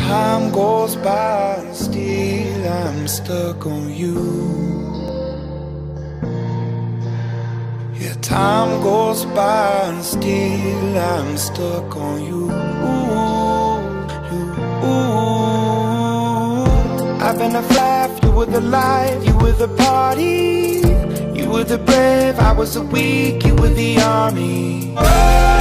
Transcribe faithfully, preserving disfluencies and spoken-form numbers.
Time goes by and still I'm stuck on you. Yeah, time goes by and still I'm stuck on you. You, ooh. I've been a flap, you were the life, you were the party, you were the brave, I was the weak, you were the army.